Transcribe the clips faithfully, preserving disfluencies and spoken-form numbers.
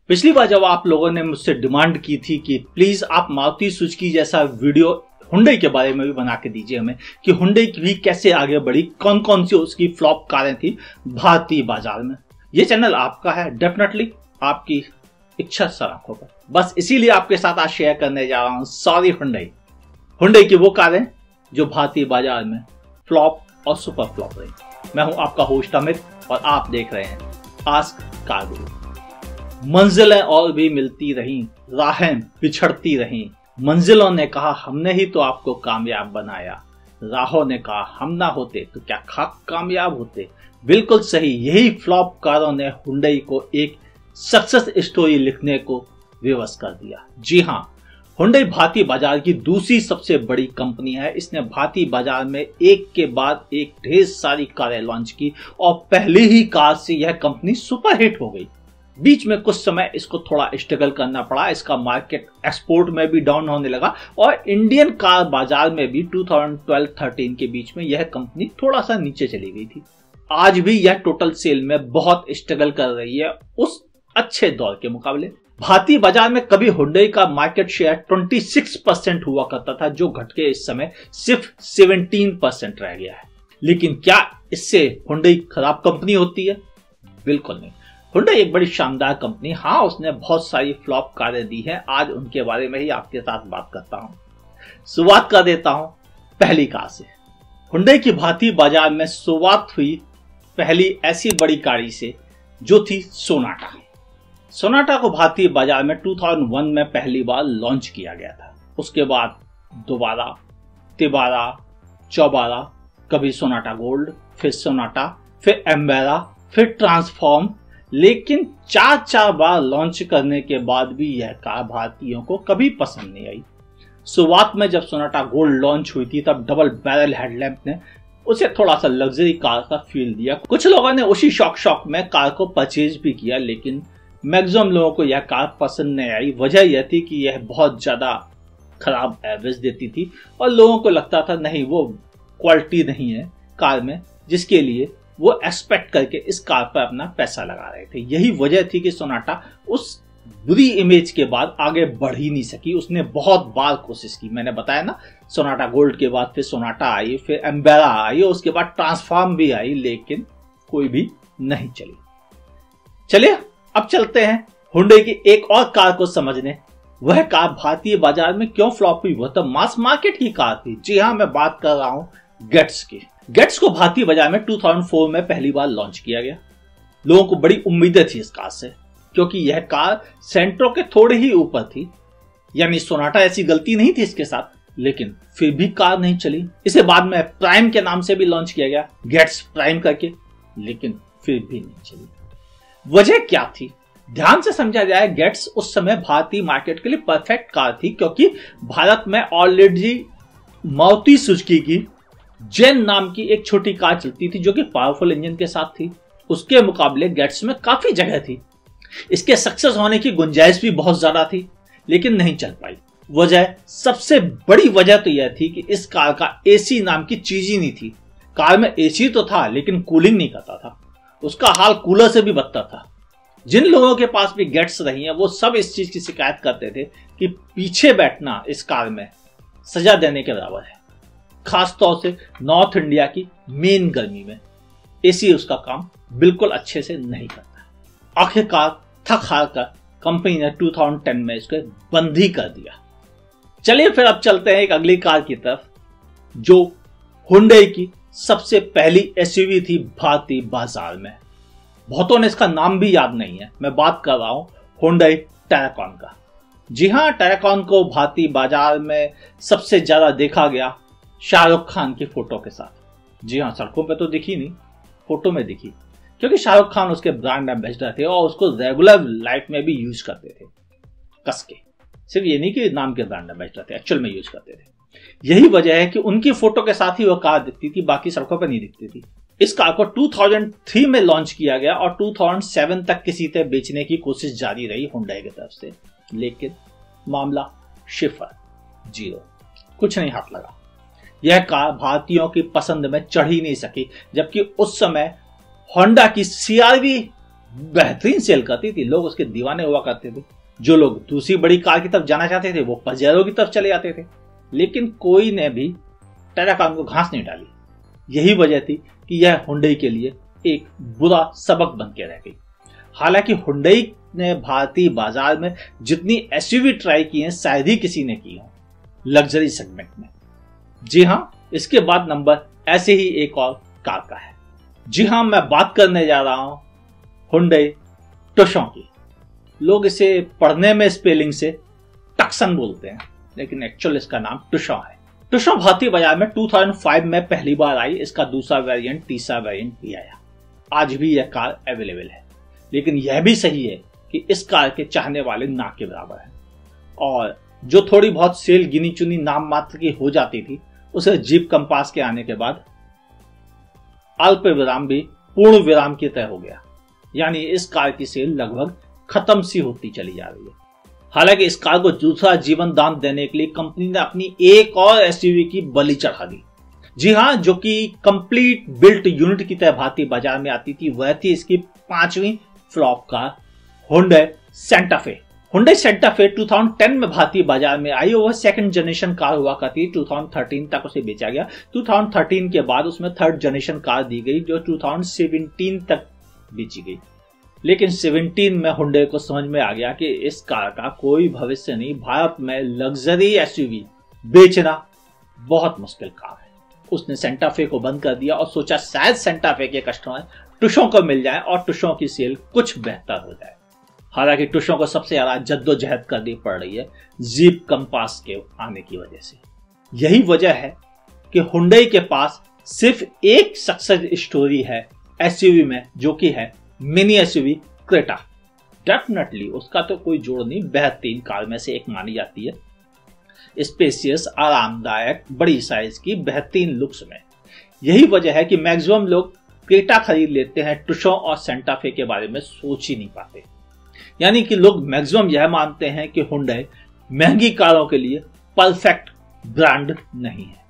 पिछली बार जब आप लोगों ने मुझसे डिमांड की थी कि प्लीज आप मारुति सुजुकी जैसा वीडियो हुंडई के बारे में भी बना के दीजिए हमें, कि हुंडई भी कैसे आगे बढ़ी, कौन कौन सी उसकी फ्लॉप कारें थी भारतीय बाजार में। ये चैनल आपका है, डेफिनेटली आपकी इच्छा सर आंखों पर। बस इसीलिए आपके साथ आज शेयर करने जा रहा हूं सारी हुंडई हुंडई की वो कारें जो भारतीय बाजार में फ्लॉप और सुपर फ्लॉप रही। मैं हूं आपका होस्ट अमित और आप देख रहे हैं आस्क कारगुरु। मंजिलें और भी मिलती रहीं, राहें बिछड़ती रहीं, मंजिलों ने कहा हमने ही तो आपको कामयाब बनाया, राहों ने कहा हम ना होते तो क्या खाक कामयाब होते। बिल्कुल सही, यही फ्लॉप कारों ने हुंडई को एक सक्सेस स्टोरी लिखने को विवश कर दिया। जी हां, हुंडई भारतीय बाजार की दूसरी सबसे बड़ी कंपनी है। इसने भारतीय बाजार में एक के बाद एक ढेर सारी कारें लॉन्च की और पहली ही कार से यह कंपनी सुपरहिट हो गई। बीच में कुछ समय इसको थोड़ा स्ट्रगल करना पड़ा, इसका मार्केट एक्सपोर्ट में भी डाउन होने लगा और इंडियन कार बाजार में भी दो हज़ार बारह तेरह के बीच में यह कंपनी थोड़ा सा नीचे चली गई थी। आज भी यह टोटल सेल में बहुत स्ट्रगल कर रही है उस अच्छे दौर के मुकाबले। भारतीय बाजार में कभी हुंडई का मार्केट शेयर छब्बीस परसेंट हुआ करता था, जो घट के इस समय सिर्फ सत्रह परसेंट रह गया है। लेकिन क्या इससे हुंडई खराब कंपनी होती है? बिल्कुल नहीं। हुंडई एक बड़ी शानदार कंपनी, हाँ उसने बहुत सारी फ्लॉप कारें दी हैं। आज उनके बारे में ही आपके साथ बात करता हूं। शुरुआत कर देता हूं पहली कार से। हुंडई की भारतीय बाजार में शुरुआत हुई पहली ऐसी बड़ी गाड़ी से जो थी सोनाटा। सोनाटा को भारतीय बाजार में दो हज़ार एक में पहली बार लॉन्च किया गया था। उसके बाद दोबारा, तिबारा, चौबारा, कभी सोनाटा गोल्ड, फिर सोनाटा, फिर एम्बेरा, फिर ट्रांसफॉर्म, लेकिन चार चार बार लॉन्च करने के बाद भी यह कार भारतीयों को कभी पसंद नहीं आई। शुरुआत में जब सोनाटा गोल्ड लॉन्च हुई थी तब डबल बैरल हेडलैम्प ने उसे थोड़ा सा लग्जरी कार का फील दिया। कुछ लोगों ने उसी शौक शौक में कार को परचेज भी किया, लेकिन मैक्सिमम लोगों को यह कार पसंद नहीं आई। वजह यह थी कि यह बहुत ज्यादा खराब एवरेज देती थी और लोगों को लगता था नहीं वो क्वालिटी नहीं है कार में, जिसके लिए वो एक्सपेक्ट करके इस कार पर अपना पैसा लगा रहे थे। यही वजह थी कि सोनाटा उस बुरी इमेज के बाद आगे बढ़ ही नहीं सकी। उसने बहुत बार कोशिश की, मैंने बताया ना, सोनाटा गोल्ड के बाद फिर सोनाटा आई, फिर एम्बेरा आई और उसके बाद ट्रांसफॉर्म भी आई, लेकिन कोई भी नहीं चली। चलिए अब चलते हैं हुंडई की एक और कार को समझने। वह कार भारतीय बाजार में क्यों फ्लॉप हुई? वह तो मास मार्केट की कार थी। जी हाँ, मैं बात कर रहा हूं गेट्स की। गेट्स को भारतीय बाजार में दो हज़ार चार में पहली बार लॉन्च किया गया। लोगों को बड़ी उम्मीदें थी इस कार से, क्योंकि यह कार सेंट्रो के थोड़े ही ऊपर थी। यानी सोनाटा ऐसी गलती नहीं थी इसके साथ, लेकिन फिर भी कार नहीं चली। इसे बाद में प्राइम के नाम से भी लॉन्च किया गया, गेट्स प्राइम करके, लेकिन फिर भी नहीं चली। वजह क्या थी? ध्यान से समझा जाए, गेट्स उस समय भारतीय मार्केट के लिए परफेक्ट कार थी, क्योंकि भारत में ऑलरेडी मारुति सुजुकी की जेन नाम की एक छोटी कार चलती थी जो कि पावरफुल इंजन के साथ थी। उसके मुकाबले गेट्स में काफी जगह थी, इसके सक्सेस होने की गुंजाइश भी बहुत ज्यादा थी, लेकिन नहीं चल पाई। वजह, सबसे बड़ी वजह तो यह थी कि इस कार का एसी नाम की चीज ही नहीं थी। कार में एसी तो था लेकिन कूलिंग नहीं करता था। उसका हाल कूलर से भी बदतर था। जिन लोगों के पास भी गेट्स रही हैं वो सब इस चीज की शिकायत करते थे कि पीछे बैठना इस कार में सजा देने के बराबर है। खासतौर से नॉर्थ इंडिया की मेन गर्मी में एसी उसका काम बिल्कुल अच्छे से नहीं करता। आखिरकार थक हार कर कंपनी ने दो हज़ार दस में इसको बंद ही कर दिया। चलिए फिर अब चलते हैं एक अगली कार की तरफ, जो हुंडई की सबसे पहली एसयूवी थी भारतीय बाजार में। बहुतों ने इसका नाम भी याद नहीं है। मैं बात कर रहा हूं हुंडई टेराकॉन का। जी हां, टेराकॉन को भारतीय बाजार में सबसे ज्यादा देखा गया शाहरुख खान की फोटो के साथ। जी हां, सड़कों पे तो दिखी नहीं, फोटो में दिखी, क्योंकि शाहरुख खान उसके ब्रांड एम्बेसडर थे और उसको रेगुलर लाइफ में भी यूज करते थे कस के। सिर्फ ये नहीं कि नाम के ब्रांड एम्बेसडर थे, एक्चुअल में यूज करते थे। यही वजह है कि उनकी फोटो के साथ ही वो कार दिखती थी, बाकी सड़कों पर नहीं दिखती थी। इस कार को दो हज़ार तीन में लॉन्च किया गया और दो हज़ार सात तक किसी तरह बेचने की कोशिश जारी रही हुंडई की तरफ से, लेकिन मामला शिफर जीरो, कुछ नहीं हाथ लगा। यह कार भारतीयों की पसंद में चढ़ ही नहीं सकी, जबकि उस समय होंडा की सीआरवी बेहतरीन सेल करती थी, लोग उसके दीवाने हुआ करते थे। जो लोग दूसरी बड़ी कार की तरफ जाना चाहते थे वो पजेरो की तरफ चले जाते थे, लेकिन कोई ने भी टेराकान को घास नहीं डाली। यही वजह थी कि यह हुंडई के लिए एक बुरा सबक बन के रह गई। हालांकि हुंडई ने भारतीय बाजार में जितनी एसयूवी ट्राई की हैं शायद ही किसी ने की हो लग्जरी सेगमेंट में। जी हां, इसके बाद नंबर ऐसे ही एक और कार का है। जी हां, मैं बात करने जा रहा हूं हुंडई टुक्सन की। लोग इसे पढ़ने में स्पेलिंग से टक्सन बोलते हैं, लेकिन एक्चुअल इसका नाम टुक्सन है। टुक्सन भारतीय बाजार में दो हज़ार पाँच में पहली बार आई। इसका दूसरा वेरिएंट, तीसरा वेरिएंट भी आया। आज भी यह कार अवेलेबल है, लेकिन यह भी सही है कि इस कार के चाहने वाले ना के बराबर हैं। और जो थोड़ी बहुत सेल गिनी चुनी नाम मात्र की हो जाती थी, उसे जीप कंपास के आने के बाद अल्प विराम भी पूर्ण विराम की तरह हो गया। यानी इस कार की सेल लगभग खत्म सी होती चली जा रही है। हालांकि इस कार को दूसरा जीवन दान देने के लिए कंपनी ने अपनी एक और एसयूवी की बलि चढ़ा दी। जी हां, जो कि कंप्लीट बिल्ट यूनिट की तरह भारतीय बाजार में आती थी, वह थी इसकी पांचवी flop car Hyundai Santa Fe। Hyundai Santa Fe दो हज़ार दस में भारतीय बाजार में आई और वह सेकंड जनरेशन कार हुआ करती। दो हज़ार तेरह तक उसे बेचा गया। दो हज़ार तेरह के बाद उसमें थर्ड जनरेशन कार दी गई, जो दो हज़ार सत्रह तक बेची गई। लेकिन सत्रह में Hyundai को समझ में आ गया कि इस कार का कोई भविष्य नहीं। भारत में लग्जरी एसयूवी बेचना बहुत मुश्किल काम है। उसने सेंटा फे को बंद कर दिया और सोचा शायद सेंटा फे के कस्टमर टुक्सन को मिल जाए और टुक्सन की सेल कुछ बेहतर हो जाए। हालांकि टुक्सन को सबसे ज्यादा जद्दोजहद करनी पड़ रही है जीप कंपास के आने की वजह से। यही वजह है कि Hyundai के पास सिर्फ एक सक्सेस स्टोरी है एसयूवी में, जो कि है मिनी एसयूवी क्रेटा। डेफिनेटली उसका तो कोई जोड़ नहीं, बेहतरीन कार में से एक मानी जाती है। स्पेशियस, आरामदायक, बड़ी साइज की, बेहतरीन लुक्स में। यही वजह है कि मैक्सिमम लोग क्रेटा खरीद लेते हैं, टुक्सन और सेंटा फे के बारे में सोच ही नहीं पाते। यानी कि लोग मैक्सिमम यह मानते हैं कि Hyundai महंगी कारों के लिए परफेक्ट ब्रांड नहीं है।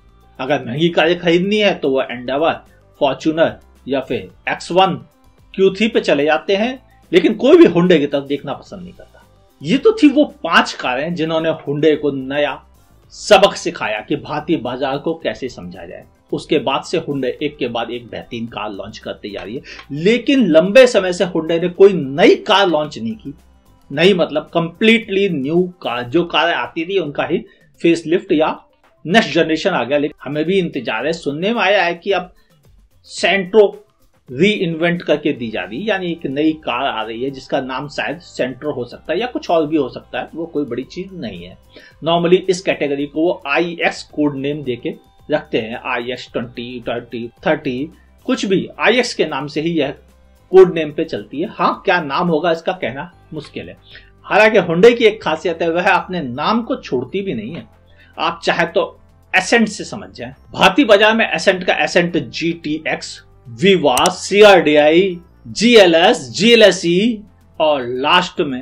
अगर महंगी कारें खरीदनी है तो वह एंडेवर, फॉर्च्यूनर या फिर एक्स वन, क्यू थ्री पे चले जाते हैं, लेकिन कोई भी Hyundai की तरफ देखना पसंद नहीं करता। ये तो थी वो पांच कारें जिन्होंने Hyundai को नया सबक सिखाया कि भारतीय बाजार को कैसे समझा जाए। उसके बाद से Hyundai एक के बाद एक बेहतरीन कार लॉन्च करती जा रही है, लेकिन लंबे समय से Hyundai ने कोई नई कार लॉन्च नहीं की। नई मतलब कंप्लीटली न्यू कार। जो कारें आती थी उनका ही फेसलिफ्ट या नेक्स्ट जनरेशन आ गया। लेकिन हमें भी इंतजार है। सुनने में आया है कि अब सेंट्रो री इन्वेंट करके दी जा रही है, यानी एक नई कार आ रही है जिसका नाम शायद सेंट्रो हो सकता है या कुछ और भी हो सकता है। वो कोई बड़ी चीज नहीं है। नॉर्मली इस कैटेगरी को वो आई एक्स कोड नेम देके रखते हैं। I X twenty, thirty, thirty, कुछ भी आई एक्स के नाम से ही यह कोड नेम पे चलती है। हाँ, क्या नाम होगा इसका कहना मुश्किल है। हालांकि Hyundai की एक खासियत है, वह अपने नाम को छोड़ती भी नहीं है। आप चाहे तो एसेंट से समझ जाएं। भारतीय बाजार में एसेंट का accent ji T X, Viva, C R D I, G L S, G L S E और लास्ट में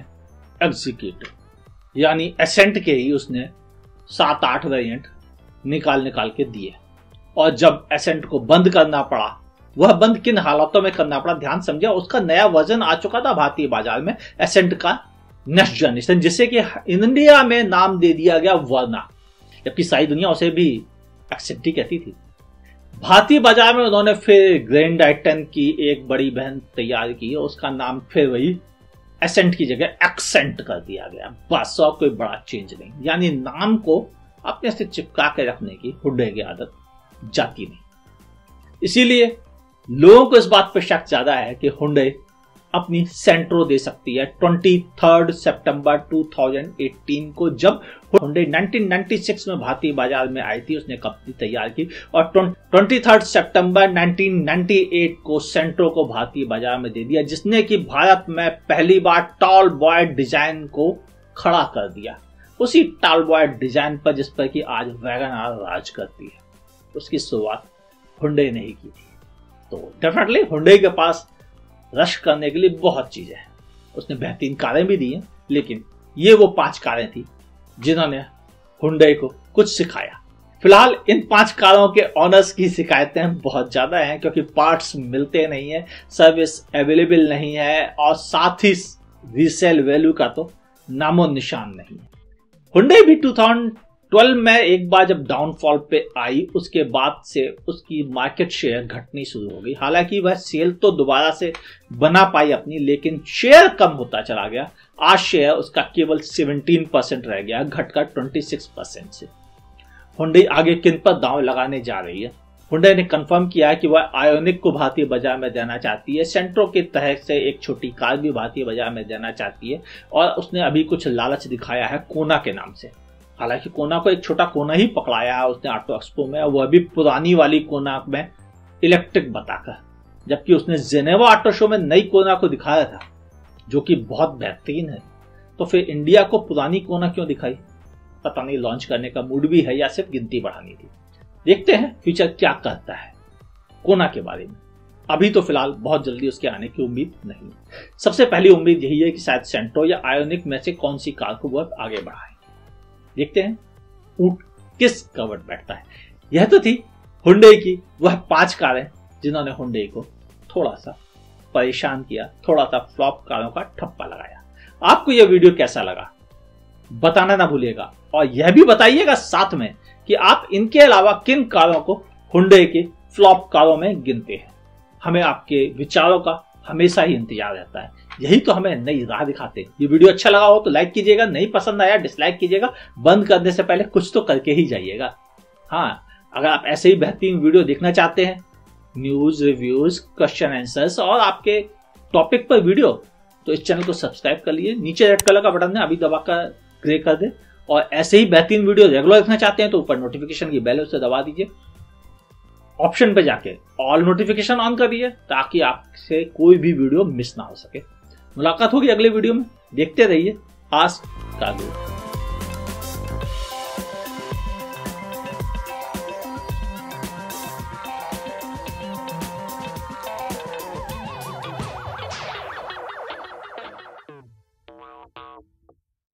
एग्जीक्यूटिव, यानी एसेंट के ही उसने सात आठ वेरिएंट निकाल निकाल के दिए। और जब एसेंट को बंद करना पड़ा, वह बंद किन हालातों में करना पड़ा ध्यान समझे। उसका नया वर्जन आ चुका था भारतीय बाजार में, एसेंट का नेक्स्ट जनरेशन, जिसे कि इंडिया में नाम दे दिया गया वर्ना, जबकि सारी दुनिया उसे भी एक्सेंट ही कहती थी। भारतीय बाजार में उन्होंने फिर ग्रैंड आइटन की एक बड़ी बहन तैयार की, उसका नाम फिर वही एसेंट की जगह एक्सेंट कर दिया गया। बस और कोई बड़ा चेंज नहीं। यानी नाम को अपने से चिपका के रखने की Hyundai की आदत जाती नहीं। इसीलिए लोगों को इस बात पर शक ज्यादा है कि Hyundai अपनी सेंट्रो दे सकती है। तेईस सितंबर दो हज़ार अठारह को जब Hyundai उन्नीस सौ छियानवे में भारतीय बाजार में आई थी, उसने कंपनी तैयार की और तेईस सितंबर उन्नीस सौ अट्ठानवे को सेंट्रो को भारतीय बाजार में दे दिया, जिसने कि भारत में पहली बार टॉल बॉय डिजाइन को खड़ा कर दिया। उसी टॉल बॉय डिजाइन पर जिस पर कि आज वैगन आर राज करती है, उसकी शुरुआत Hyundai ने ही की थी। तो डेफिनेटली Hyundai के पास रश करने के लिए बहुत चीजें हैं। उसने बेहतरीन कारें भी दी हैं, लेकिन ये वो पांच कारें थी जिन्होंने Hyundai को कुछ सिखाया। फिलहाल इन पांच कारों के ऑनर्स की शिकायतें बहुत ज्यादा हैं क्योंकि पार्ट्स मिलते नहीं है, सर्विस अवेलेबल नहीं है और साथ ही रीसेल वैल्यू का तो नामो निशान नहीं है। Hyundai भी दो हज़ार बारह में एक बार जब डाउनफॉल पे आई, उसके बाद से उसकी मार्केट शेयर घटनी शुरू हो गई। हालांकि वह सेल तो दोबारा से बना पाई अपनी, लेकिन शेयर कम होता चला गया। आज शेयर उसका केवल सत्रह परसेंट रह गया, घटकर छब्बीस परसेंट से। Hyundai आगे किन पर दांव लगाने जा रही है? Hyundai ने कंफर्म किया है कि वह आयोनिक को भारतीय बाजार में देना चाहती है, सेंट्रो के तहत से एक छोटी कार भी भारतीय बाजार में देना चाहती है और उसने अभी कुछ लालच दिखाया है कोना के नाम से। हालांकि कोना को एक छोटा कोना ही पकड़ाया है उसने ऑटो एक्सपो में, वह भी पुरानी वाली कोना में इलेक्ट्रिक बताकर, जबकि उसने जेनेवा ऑटो शो में नई कोना को दिखाया था जो कि बहुत बेहतरीन है। तो फिर इंडिया को पुरानी कोना क्यों दिखाई? पता नहीं लॉन्च करने का मूड भी है या सिर्फ गिनती बढ़ानी थी। देखते हैं फ्यूचर क्या कहता है कोना के बारे में। अभी तो फिलहाल बहुत जल्दी उसके आने की उम्मीद नहीं है। सबसे पहली उम्मीद यही है कि शायद सेंट्रो या आयोनिक में से कौन सी कार को वह आगे बढ़ाए। देखते हैं ऊंट किस कवट बैठता है। यह तो थी Hyundai की वह पांच कारें जिन्होंने Hyundai को थोड़ा सा परेशान किया, थोड़ा सा फ्लॉप कारों का ठप्पा लगाया। आपको यह वीडियो कैसा लगा बताना ना भूलिएगा और यह भी बताइएगा साथ में कि आप इनके अलावा किन कारों को Hyundai के फ्लॉप कारों में गिनते हैं। हमें आपके विचारों का हमेशा ही इंतजार रहता है, यही तो हमें नई राह दिखाते हैं। ये वीडियो अच्छा लगा हो तो लाइक कीजिएगा, नहीं पसंद आया डिसलाइक कीजिएगा, बंद करने से पहले कुछ तो करके ही जाइएगा। हाँ, अगर आप ऐसे ही बेहतरीन वीडियो देखना चाहते हैं, न्यूज, रिव्यूज, क्वेश्चन आंसर्स और आपके टॉपिक पर वीडियो, तो इस चैनल को सब्सक्राइब कर लीजिए। नीचे रेड कलर का बटन है, अभी दबाकर ग्रे कर दे। और ऐसे ही बेहतरीन वीडियो रेगुलर देखना चाहते हैं तो ऊपर नोटिफिकेशन की बेल उसे दबा दीजिए, ऑप्शन पे जाके ऑल नोटिफिकेशन ऑन कर दीजिए ताकि आपसे कोई भी वीडियो मिस ना हो सके। मुलाकात होगी अगले वीडियो में, देखते रहिए आज CarGuru।